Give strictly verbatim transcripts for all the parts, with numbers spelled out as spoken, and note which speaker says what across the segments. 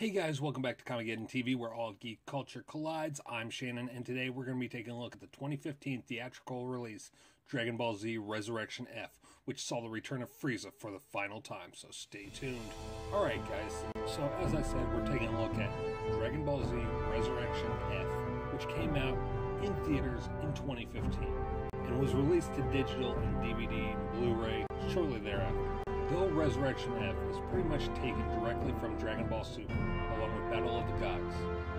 Speaker 1: Hey guys, welcome back to Comicgeddon T V, where all geek culture collides. I'm Shannon, and today we're going to be taking a look at the twenty fifteen theatrical release, Dragon Ball Z Resurrection F, which saw the return of Frieza for the final time, so stay tuned. Alright guys, so as I said, we're taking a look at Dragon Ball Z Resurrection F, which came out in theaters in twenty fifteen, and was released to digital and D V D and Blu-ray shortly thereafter. Though Resurrection F is pretty much taken directly from Dragon Ball Super, along with Battle of the Gods.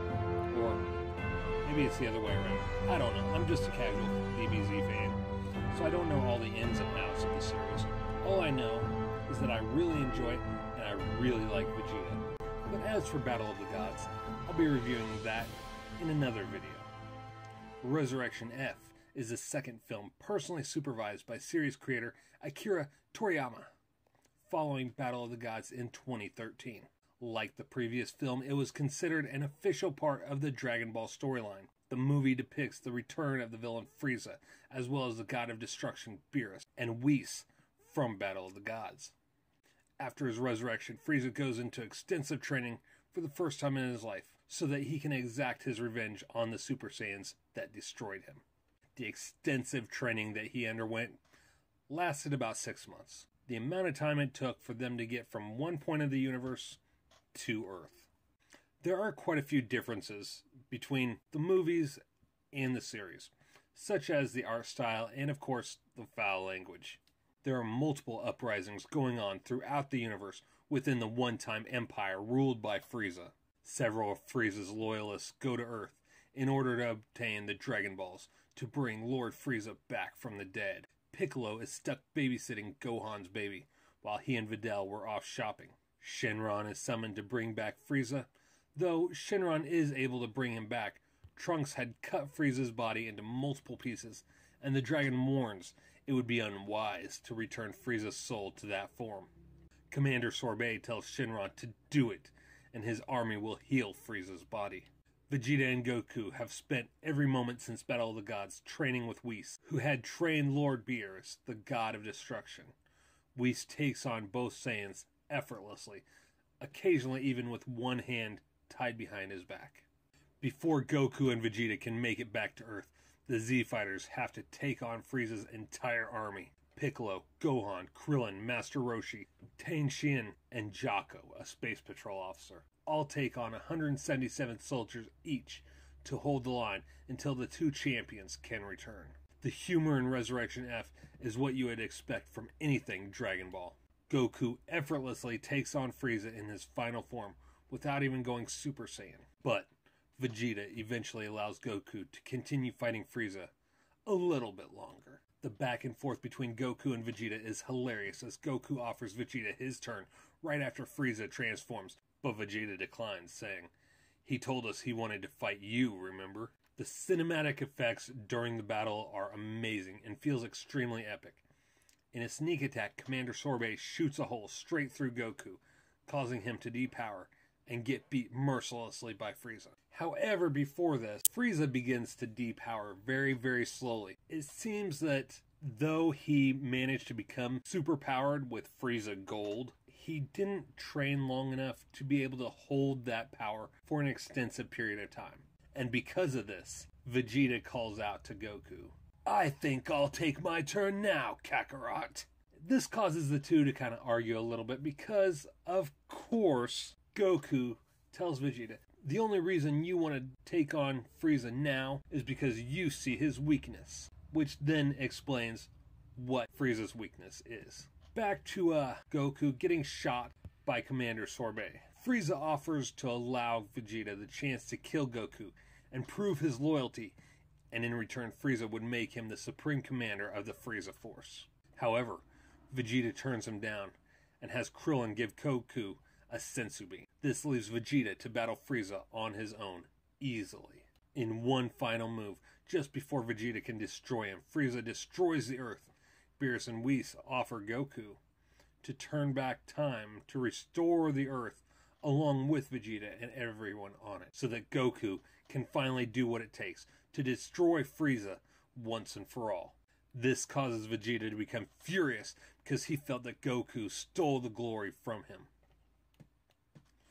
Speaker 1: Or maybe it's the other way around. I don't know. I'm just a casual D B Z fan, so I don't know all the ins and outs of the series. All I know is that I really enjoy it, and I really like Vegeta. But as for Battle of the Gods, I'll be reviewing that in another video. Resurrection F is the second film personally supervised by series creator Akira Toriyama, following Battle of the Gods in twenty thirteen. Like the previous film, it was considered an official part of the Dragon Ball storyline. The movie depicts the return of the villain Frieza, as well as the god of destruction Beerus, and Whis from Battle of the Gods. After his resurrection, Frieza goes into extensive training for the first time in his life, so that he can exact his revenge on the Super Saiyans that destroyed him. The extensive training that he underwent lasted about six months. The amount of time it took for them to get from one point of the universe to Earth. There are quite a few differences between the movies and the series, such as the art style and, of course, the foul language. There are multiple uprisings going on throughout the universe within the one-time empire ruled by Frieza. Several of Frieza's loyalists go to Earth in order to obtain the Dragon Balls to bring Lord Frieza back from the dead. Piccolo is stuck babysitting Gohan's baby, while he and Videl were off shopping. Shenron is summoned to bring back Frieza. Though Shenron is able to bring him back, Trunks had cut Frieza's body into multiple pieces, and the dragon warns it would be unwise to return Frieza's soul to that form. Commander Sorbet tells Shenron to do it, and his army will heal Frieza's body. Vegeta and Goku have spent every moment since Battle of the Gods training with Whis, who had trained Lord Beerus, the god of destruction. Whis takes on both Saiyans effortlessly, occasionally even with one hand tied behind his back. Before Goku and Vegeta can make it back to Earth, the Z-Fighters have to take on Frieza's entire army. Piccolo, Gohan, Krillin, Master Roshi, Tang Xian, and Jocko, a space patrol officer, all take on one hundred seventy-seven soldiers each to hold the line until the two champions can return. The humor in Resurrection F is what you would expect from anything Dragon Ball. Goku effortlessly takes on Frieza in his final form without even going Super Saiyan. But Vegeta eventually allows Goku to continue fighting Frieza a little bit longer. The back and forth between Goku and Vegeta is hilarious, as Goku offers Vegeta his turn right after Frieza transforms, but Vegeta declines, saying, "He told us he wanted to fight you, remember?" The cinematic effects during the battle are amazing and feels extremely epic. In a sneak attack, Commander Sorbet shoots a hole straight through Goku, causing him to depower and get beat mercilessly by Frieza. However, before this, Frieza begins to depower very, very slowly. It seems that though he managed to become superpowered with Frieza Gold, he didn't train long enough to be able to hold that power for an extensive period of time. And because of this, Vegeta calls out to Goku, "I think I'll take my turn now, Kakarot." This causes the two to kind of argue a little bit because, of course, Goku tells Vegeta, the only reason you want to take on Frieza now is because you see his weakness, which then explains what Frieza's weakness is. Back to uh, Goku getting shot by Commander Sorbet. Frieza offers to allow Vegeta the chance to kill Goku and prove his loyalty, and in return Frieza would make him the supreme commander of the Frieza Force. However, Vegeta turns him down and has Krillin give Goku a senzu bean. This leaves Vegeta to battle Frieza on his own, easily. In one final move, just before Vegeta can destroy him, Frieza destroys the Earth. Beerus and Whis offer Goku to turn back time to restore the Earth along with Vegeta and everyone on it, so that Goku can finally do what it takes to destroy Frieza once and for all. This causes Vegeta to become furious because he felt that Goku stole the glory from him.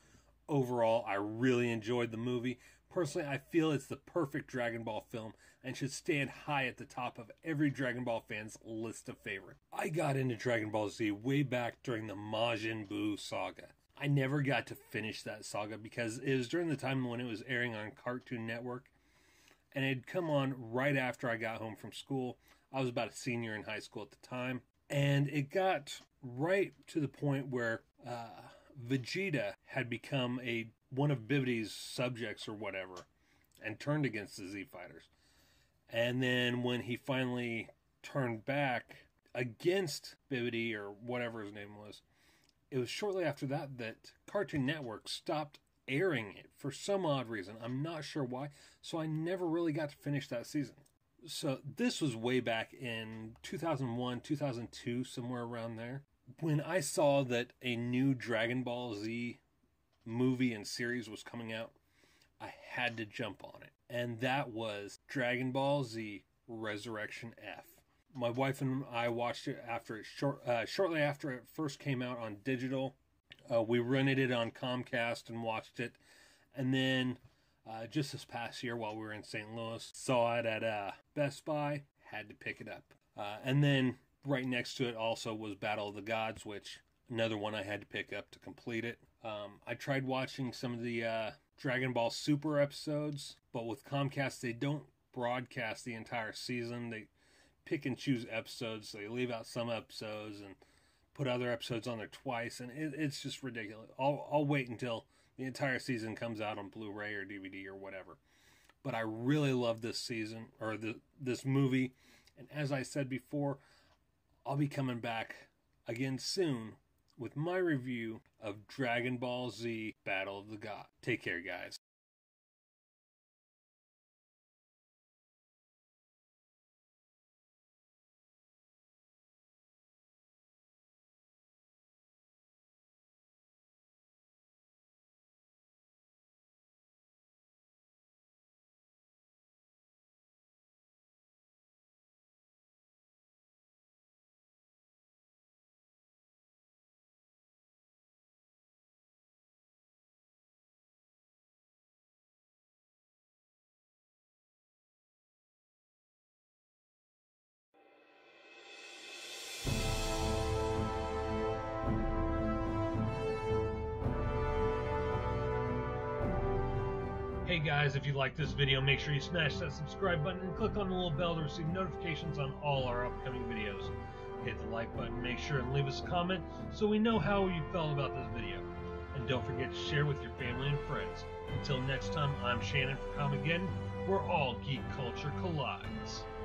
Speaker 1: overall, I really enjoyed the movie. Personally, I feel it's the perfect Dragon Ball film and should stand high at the top of every Dragon Ball fan's list of favorites. I got into Dragon Ball Z way back during the Majin Buu saga. I never got to finish that saga because it was during the time when it was airing on Cartoon Network, and it had come on right after I got home from school. I was about a senior in high school at the time, and it got right to the point where uh, Vegeta had become a one of Bibidi's subjects or whatever, and turned against the Z Fighters. And then when he finally turned back against Bibidi or whatever his name was, it was shortly after that that Cartoon Network stopped airing it for some odd reason. I'm not sure why, so I never really got to finish that season. So this was way back in two thousand one, two thousand two, somewhere around there, when I saw that a new Dragon Ball Z movie and series was coming out. I had to jump on it, and that was Dragon Ball Z Resurrection F. My wife and I watched it after it short, uh, shortly after it first came out on digital. Uh, we rented it on Comcast and watched it, and then uh, just this past year while we were in Saint Louis, saw it at uh, Best Buy, had to pick it up. Uh, and then right next to it also was Battle of the Gods, which another one I had to pick up to complete it. Um, I tried watching some of the uh, Dragon Ball Super episodes, but with Comcast, they don't broadcast the entire season. They pick and choose episodes. They leave out some episodes and put other episodes on there twice, and it, it's just ridiculous. I'll, I'll wait until the entire season comes out on Blu-ray or D V D or whatever. But I really love this season, or the, this movie, and as I said before, I'll be coming back again soon with my review of Dragon Ball Z Battle of the Gods. Take care, guys. Hey guys, if you like this video, make sure you smash that subscribe button and click on the little bell to receive notifications on all our upcoming videos. Hit the like button, make sure and leave us a comment so we know how you felt about this video. And don't forget to share with your family and friends. Until next time, I'm Shannon for Comicgeddon, where all geek culture collides.